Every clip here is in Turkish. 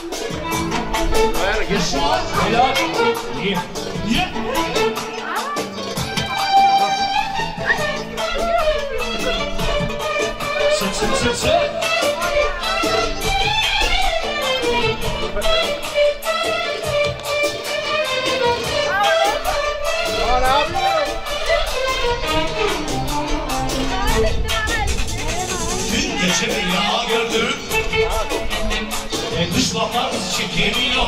Yaşa. Helal. İyi. Ye. Sık sık sık sık. Dün gece rüya gördüm. Dışlamaz çekemiyor.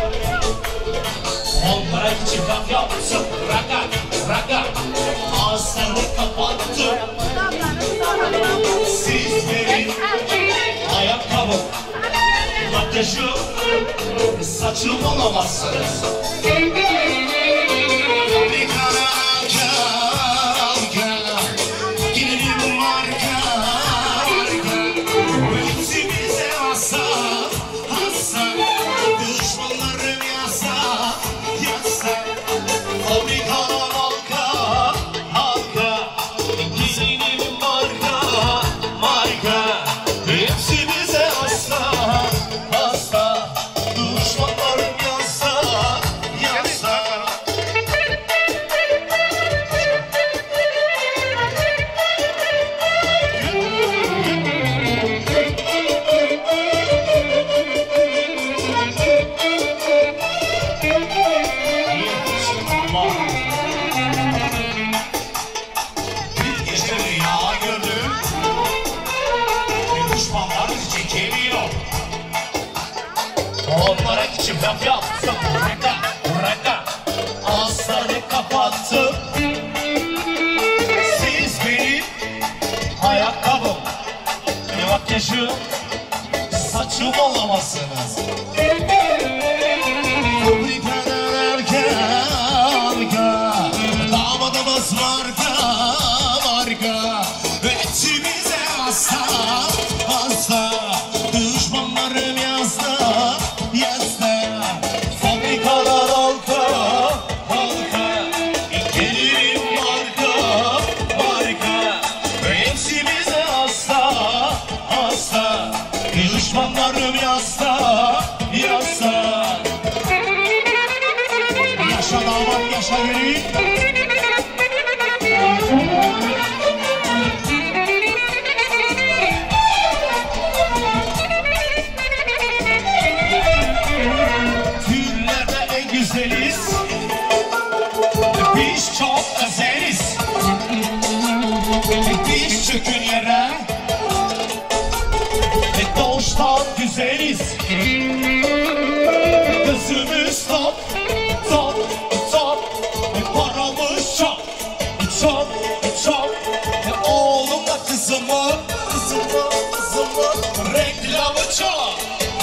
Onlara için laf yapsın. Raga, raga. Ağızlarını kapattım. Sizlerin ayakkabı, makyajım, saçım olamazsınız. Onlara küçük laf yaptım. Raka, raka. Ağızlarını kapattım. Siz benim ayakkabım, makyajım, saçım olamazsınız. Fabrikadan arka, arka. Damadımız marka, marka. Etimize hasta, hasta. Düşmanlarım yazda, yazda. Fabrikalar halka, halka. Gelirim marka, marka. Hepsi bize hasta, hasta. Düşmanlarım yazda, yazda. Yaşa damat, yaşa gelin. Biz çok özeliz. Biz çökün yere. Doğuştan güzeliz. Kızımız top, top, top. Paramız çok, çok, çok. Oğlumla kızımın, kızımın, kızımın reklamı çok.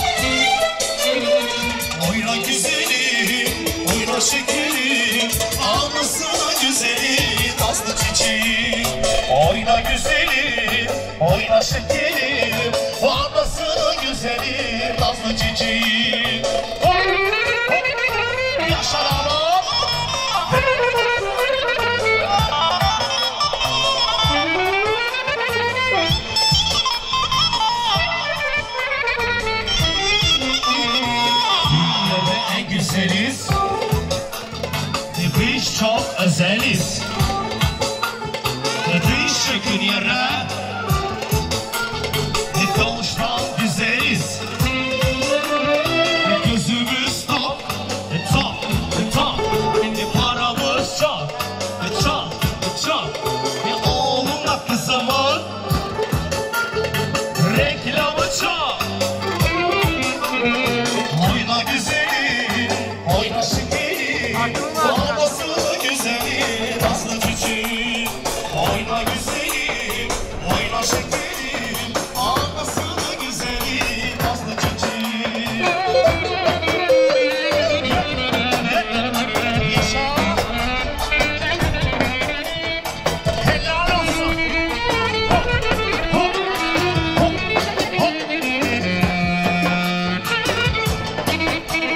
Oyna güzelim, oyna şekerim. Ağlasına güzelim, nazlı çiçeğim. Oyna güzelim, oyna şekerim. Ağlasına güzelim, nazlı çiçeğim. Yaşa lan. Dünyada en güzeliz. Biz çok özeliz. Biz çökün yere. Doğuştan güzeliz. Gözümüz top, top, top. Paramız çok, çok, çok. Oğlumla kızımın reklamı çok. Oyna güzelim, oyna şekerim. Olmasın güzelim, nazlı çiçeğim. Oyna güzelim, oyna şekerim. Olmasın güzelim, nazlı çiçeğim. Yaşa. Helal olsun. Hop, hop, hop, hop.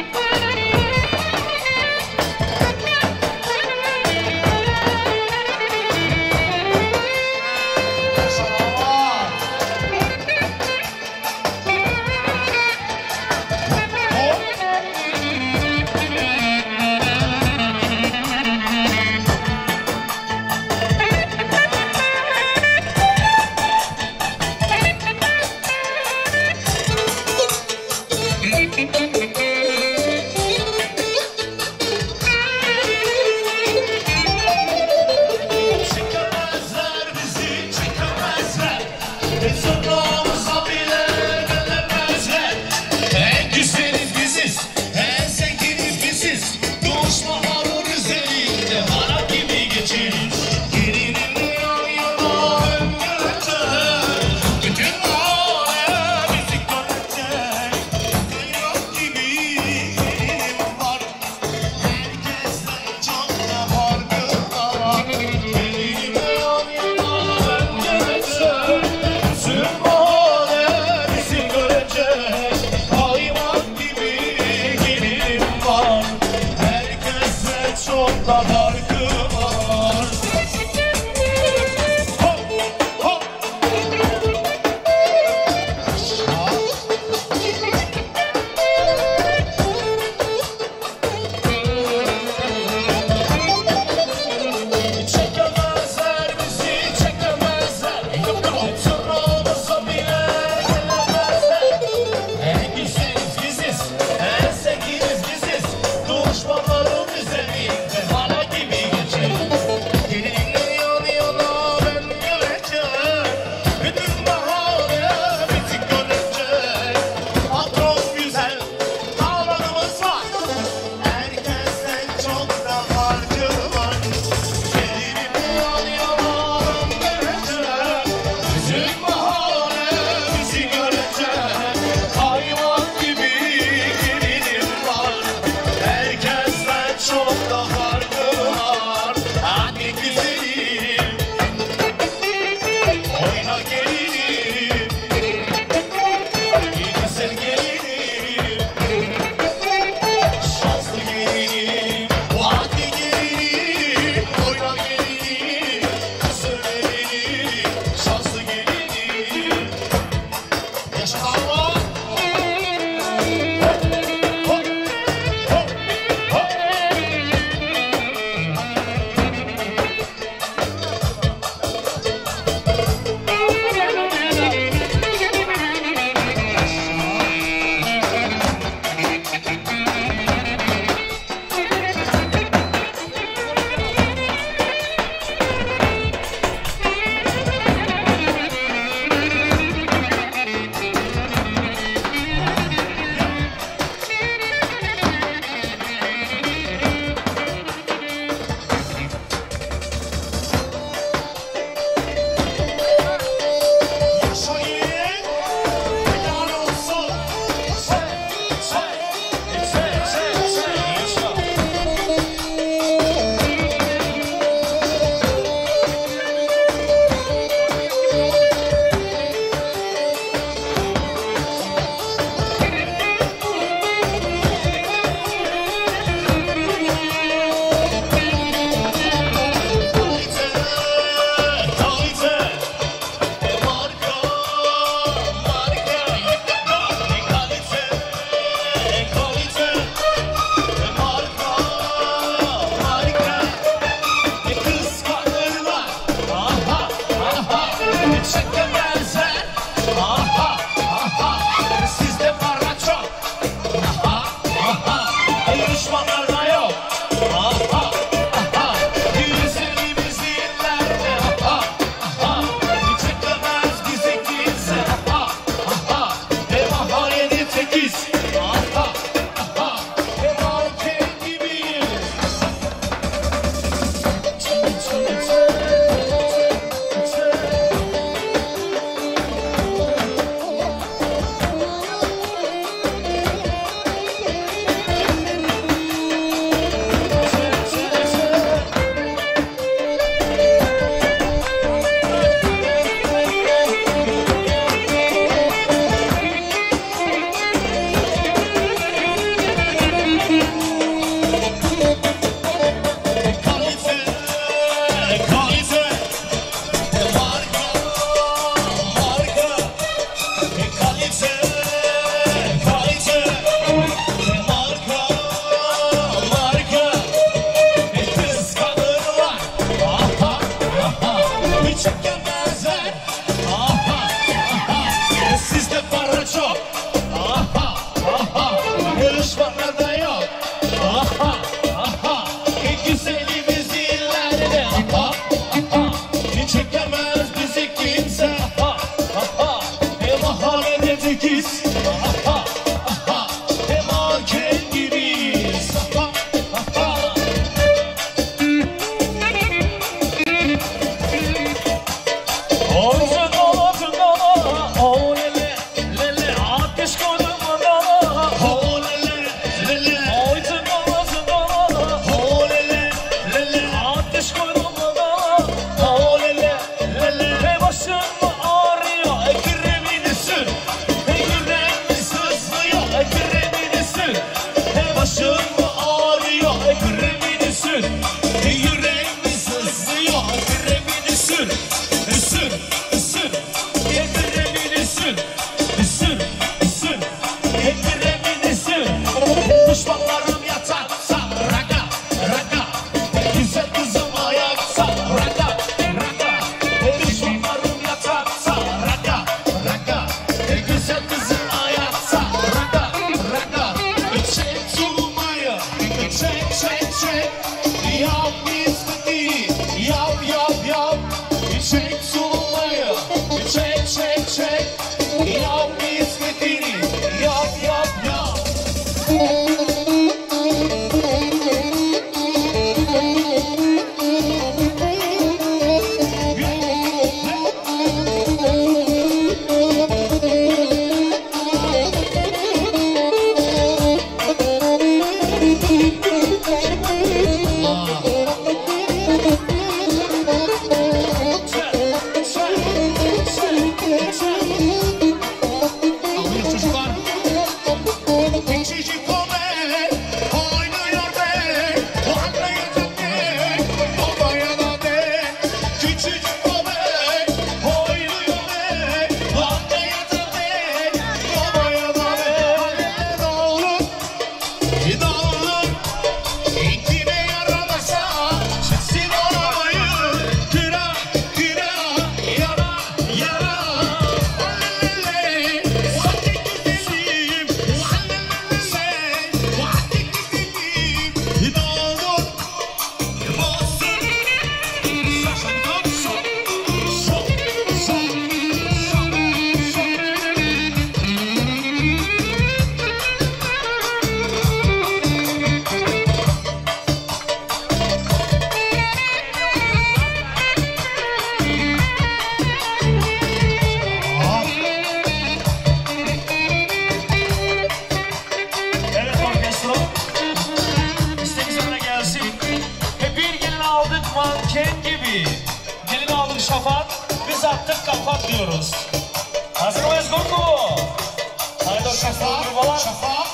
başlıyoruz. Hazır mıyız Gurku? Haydi Şafak, Şafak.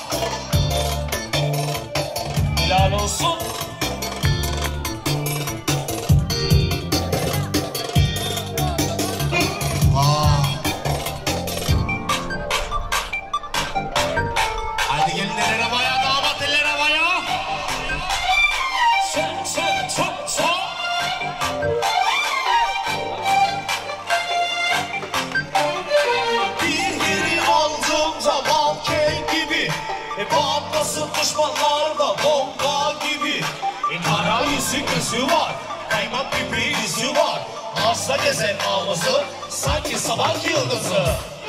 Helal olsun. Haydi gelin ellere baya, damat ellere baya. Bir yeri aldım zaman kek gibi. Patlasın düşmanlar da bomba gibi. Kara yüzü gözü var, kaymak gibi yüzü var. Asla gezen ağzı, sanki sabah yıldızı.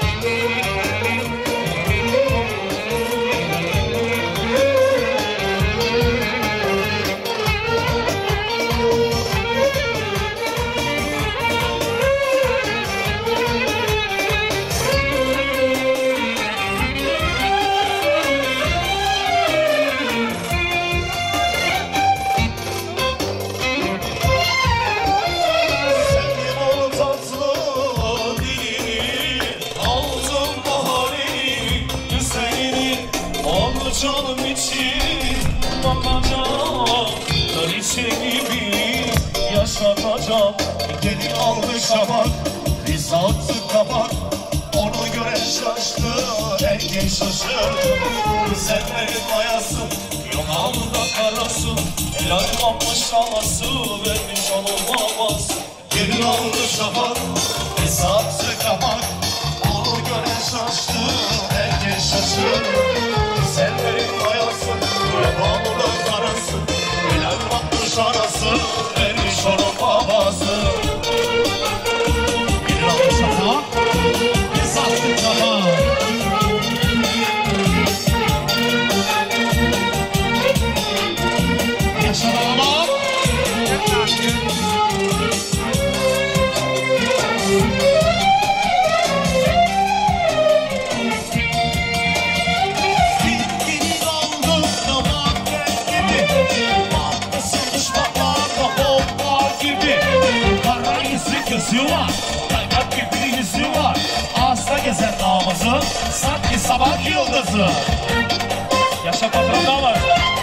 Canım için bakacağım, kraliçe gibi yaşatacağım. Gelin aldı şafak, biz attık kapak. Onu gören şaştı, herkes şaşırdı. Güzellerin mayası, yok alnında karası. El almamış havası, vermiş onun babası. Gelin aldı şafak, biz attık kapak. Onu gören şaştı, herkes şaşırdı. Güzellerin mayası, yabanının karası. Helal bakmış arası, vermiş onun babası. Bir almış şafak, bir sattık kapak. Yaşa damat. Gözü var, kaymak gibi yüzü var. Asla gezen namazı, sanki sabah yıldızı. Yaşa patron damat.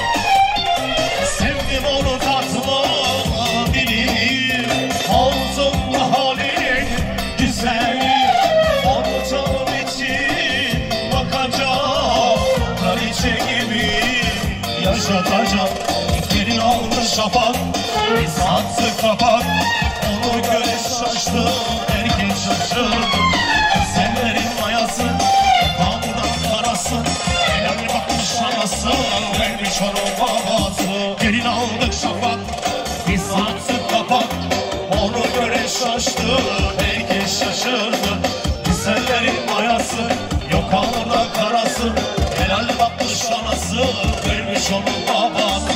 Sevdim onu tatlı dilim, oldum halin güzel. Onu canım için bakacağım, kraliçe gibi yaşatacağım. Gelin aldı şafak, biz attık kapak. Onu göre şaştı, herkes şaşırdı. Güzellerin mayası, kandan karası. Helal bakmış anası, vermiş onun babası. Gelin aldık şafak, biz attık kapak. Onu göre şaştı, herkes şaşırdı. Güzellerin mayası, yok kandan karası. Helal bakmış anası, vermiş onun babası.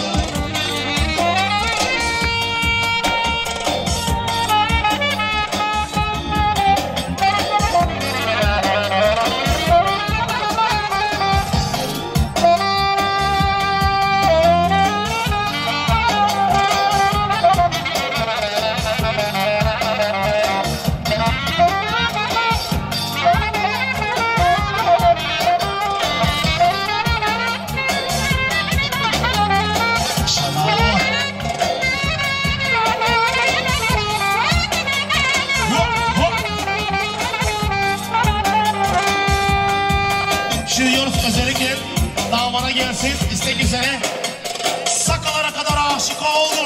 Özellikle damana gelsin istek üzere. Sakalara kadar aşık oldum.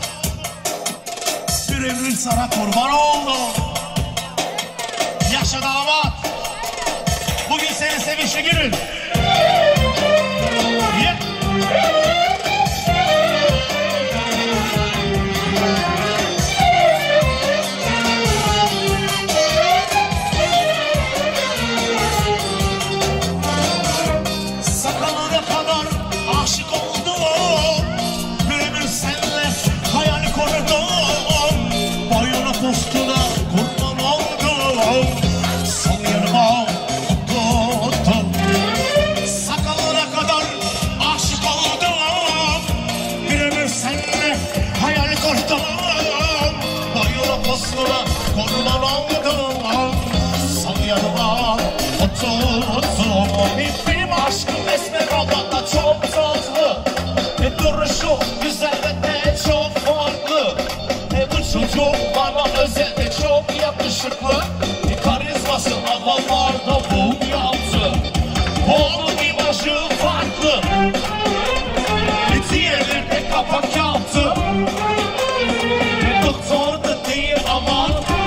Bir ömür sana kurban oldum. Yaşa damat. Bugün senin sevişli günün. Postuna kurban oldum. Son yanıma tuttum. Sakalına kadar aşık oldum. Bir ömür seninle hayal kurdum. Boyuna postuna kurban oldum. yakışıklı, karizması havalarda boom yaptı. Onun imajı farklı, diğerlerine kapak yaptı. Doktor da değil ama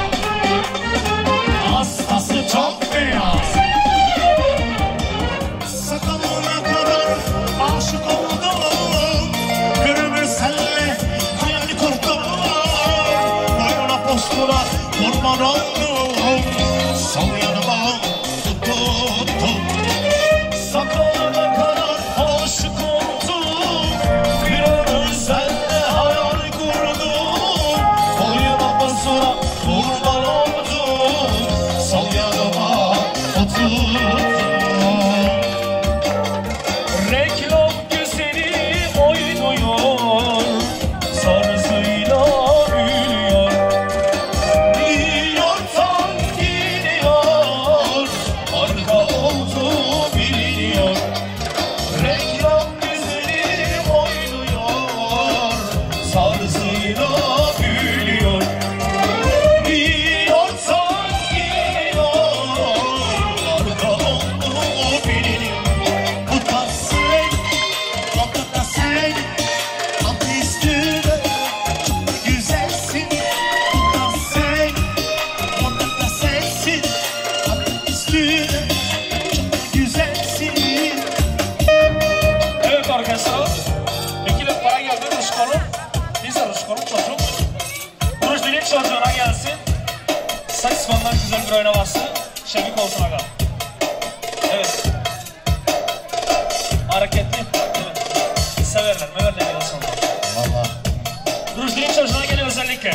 hastası çok beyaz. Sakalına kadar aşık oldum, görümür senle hayal kurdum. Boyuna postuna kurban oldum, sol yanıma tuttum. Sakalına kadar aşık oldum, görümür senle hayal kurdum. Boyuna postuna kurban oldum, sol yanıma tuttum. Reklam güzeli oynuyor, sarzıyla büyüyor. Biliyorsan gidiyor, arka oldu biliniyor. Reklam güzeli oynuyor, sarzıyla büyüyor. Biliyorsan gidiyor, arka oldu biliniyor. Bu da sen, o da sen, altı üstüne çok güzelsin. Bu da sen, o da sensin, altı üstüne çok güzelsin. Evet arkadaşlar, bir kilo para geldi Ruşkol'un. Biz de Ruşkol'un çocuk. Buruş dilin çocuğuna gelsin. Saksfondan güzel bir oynaması. Şevik olsun aga. Evet. Hareketli. Evet. Severler. Meverler diyorsun. Valla. Rujdi'nin çocuğuna geliyor özellikle.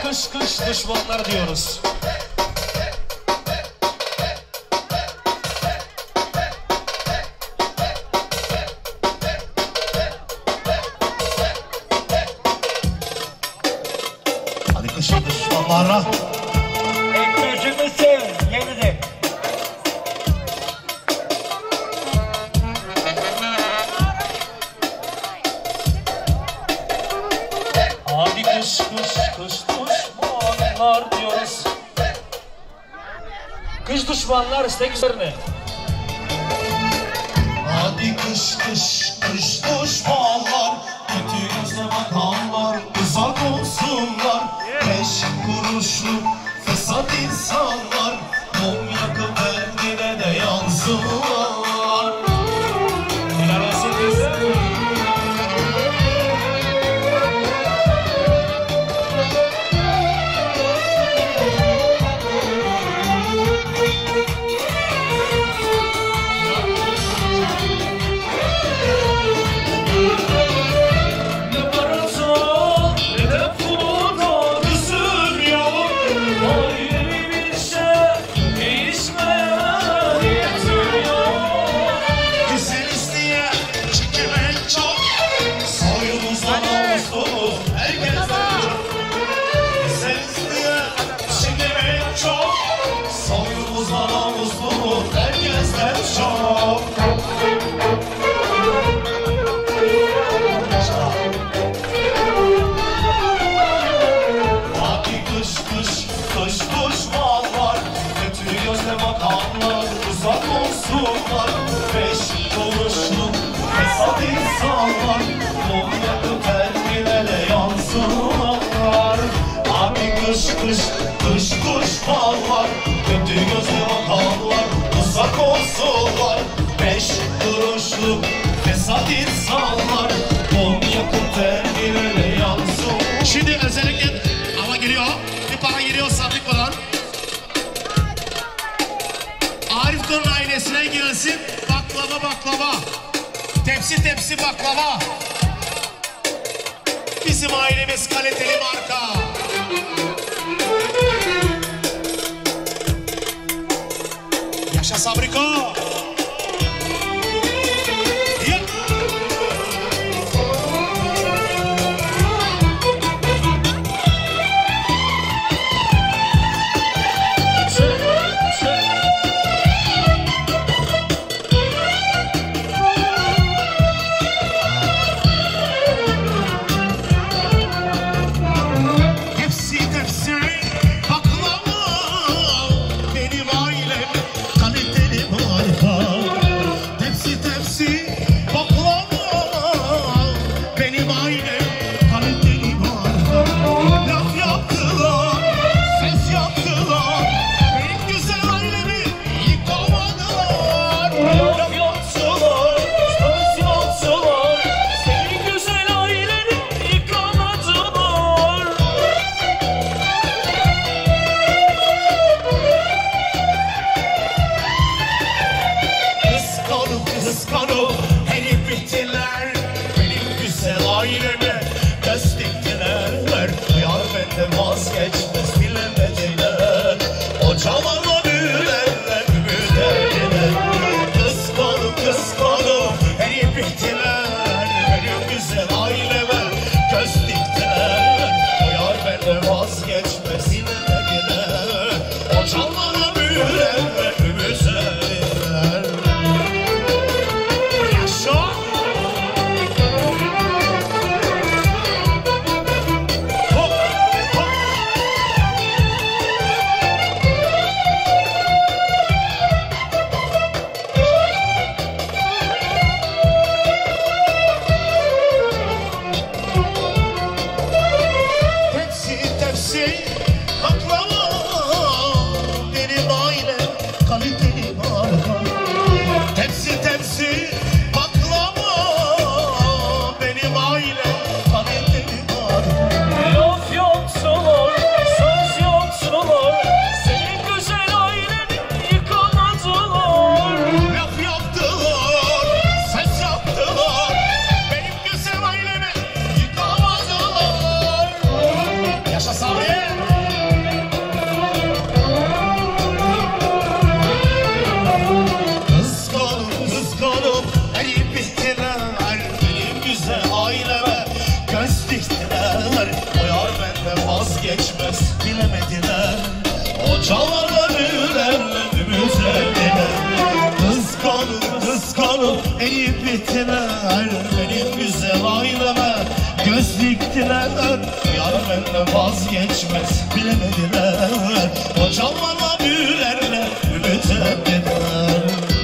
kış kış düşmanlar diyoruz. Hadi kışın düşmanlara. Ekmecimizsin yeniden. Hadi kış kış kış düşmanlar diyoruz. Kış düşmanlar istek üzerine. Hadi kış kış kış düşmanlar. Kötü gözle bakanlar uzak olsunlar. 5 kuruşlu fesat insanlar. Mum yakıp kendine de yansınlar. Helal olsun bize. Kış düşmanlar, kötü gözle bakanlar uzak olsunlar. 5 kuruşluk fesat insanlar, mum yakıp terminale yansın. Şimdi özellikle ama geliyor, bir para geliyor sandıkmadan. Arif Kur'un ailesine gelsin baklava. Tepsi tepsi baklava. Bizim ailemiz kaliteli marka. Yaşa Sabriko. vazgeçmez bilemediler. O çalarlar müzediler. Kıskanıp eriyip bittiler. Benim güzel aileme göz diktiler. Yar benden vazgeçmez bilemediler. O çalarlar müzediler.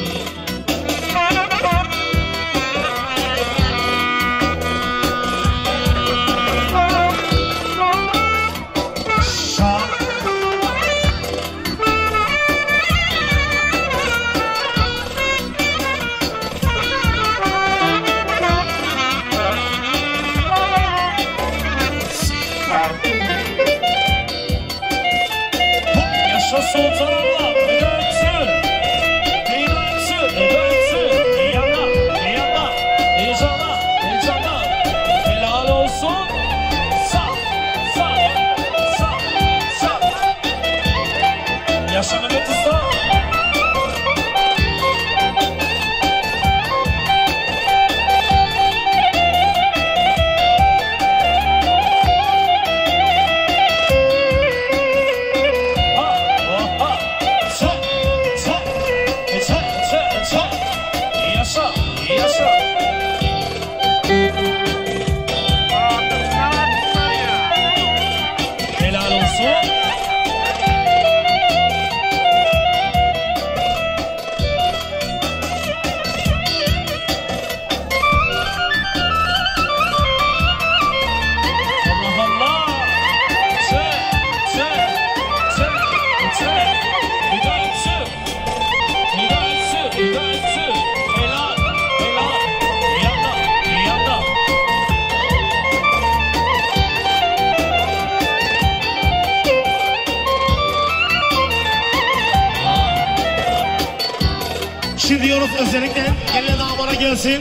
Şimdi diyoruz özellikle gelin damara gelsin.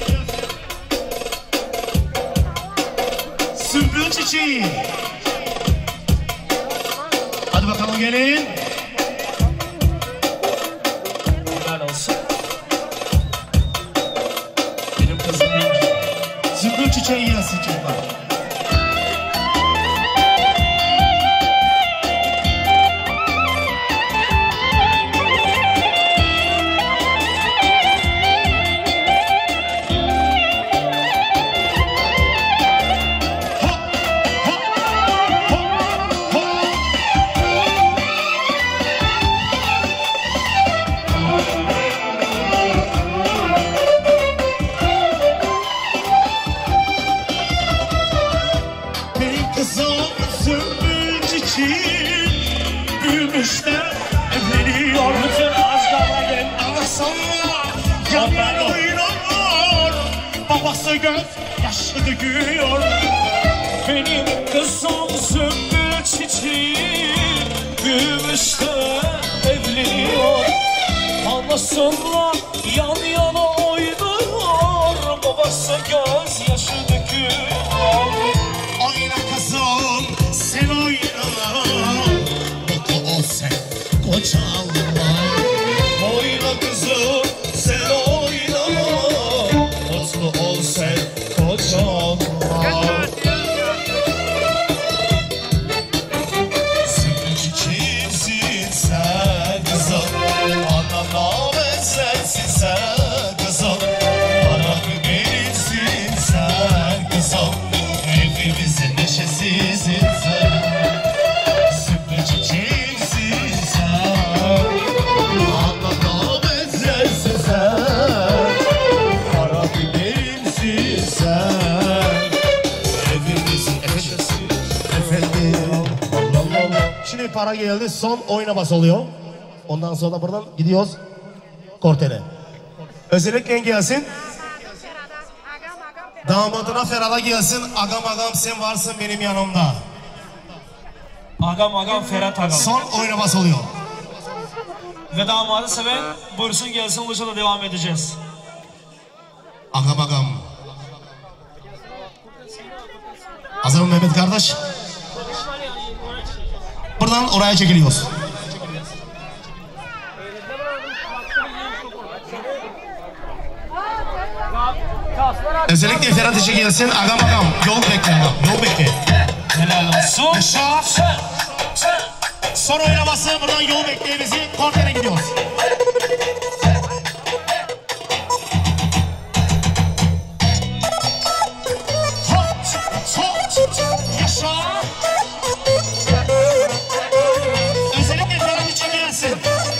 Sümbül çiçeği. Hadi bakalım gelin. Helal olsun. Benim kızım yok. Sümbül çiçeği gelsin çocuklar. Babası göz yaşı döküyor. Benim kızım sümbül çiçeği büyümüş de evleniyor. Anasınla yan yana oynuyor. Babası göz yaşı döküyor. Oyna kızım sen oyna. Mutlu ol sen koca alma. Oyna kızım sen oyna. Mutlu ol sen koca alma. Sümbül çiçeğimsin sen kızım. Anamla benzensin sen kızım. Bana benimsin sen kızım. Hepimizin neşesisin sen. Sümbül çiçeğimsin sen. Anamla benzensin sen. Bana benimsin sen. Hepimizin neşesisin efendim. Şimdi para geldi, son oyuna bas oluyor. Ondan sonra buradan gidiyoruz kortele. Özellikle gelsin. Damadına Ferhat'a gelsin. Agam agam sen varsın benim yanımda. Agam agam Ferhat agam. Son oyuna bas oluyor. Ve damadı seven buyursun gelsin, olursa da devam edeceğiz. Agam agam. Hazır mı Mehmet kardeş? Buradan oraya çekiliyoruz. Özellikle Ferhat için gelsin. Agam agam. Yol bekle. Yol bekle. Helal olsun. Yaşa. Son oynaması buradan yol bekliyor bizi. Kortene gidiyoruz. Yaşa. Özellikle falan için gelsin.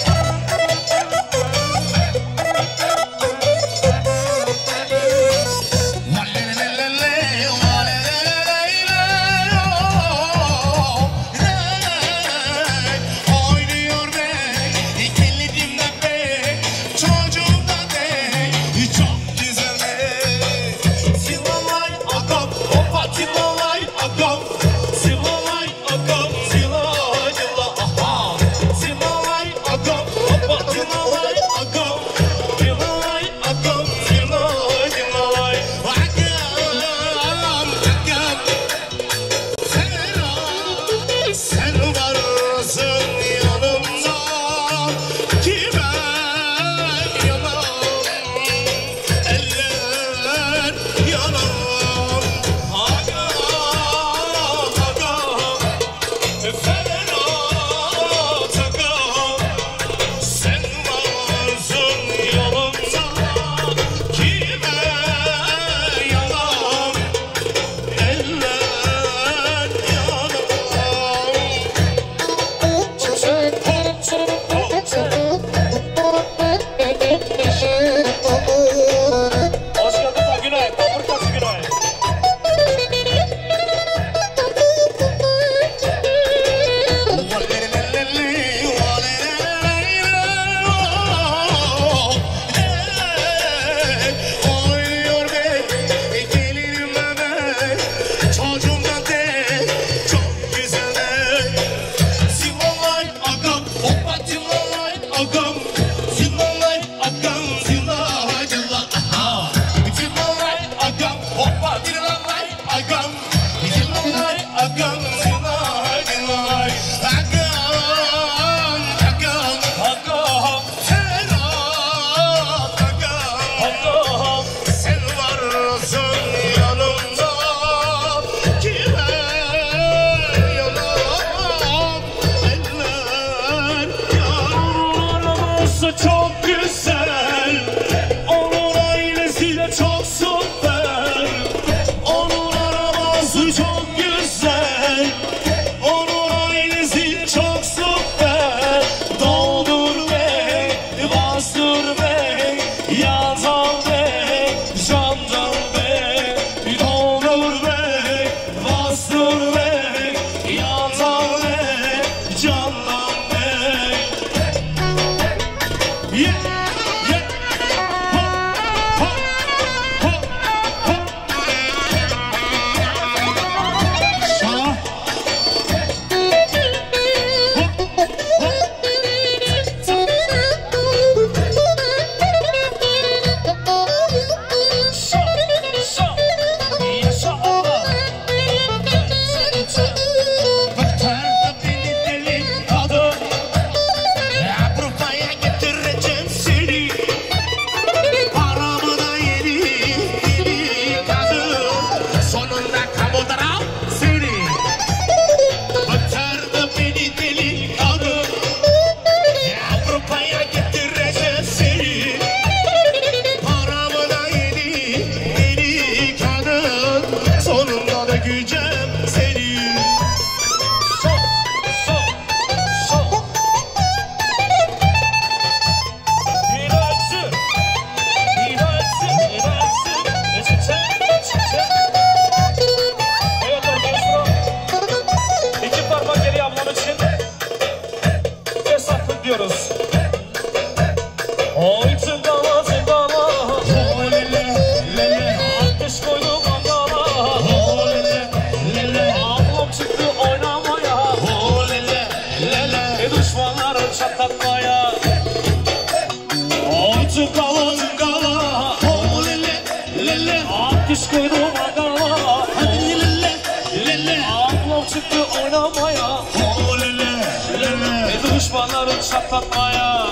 Düşmanların çatlatmaya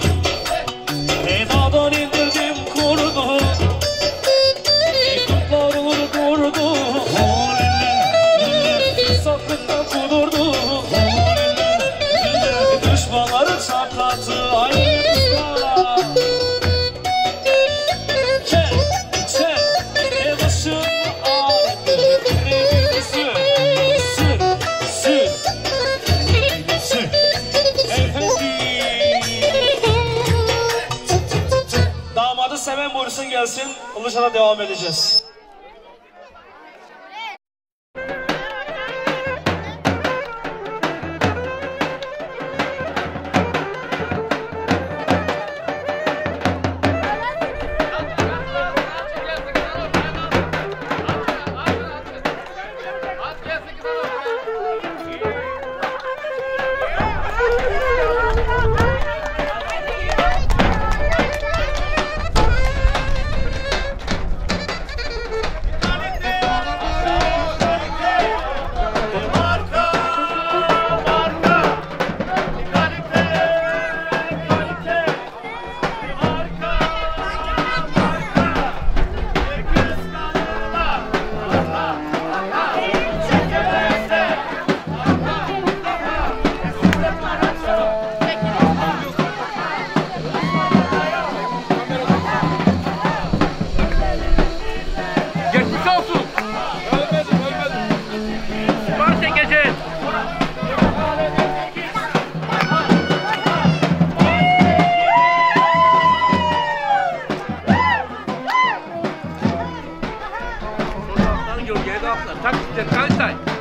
Dağdan indirdim kurdu Kurtlar vurdu gelsin. Ondan sonra devam edeceğiz. Taktikte Kaltay.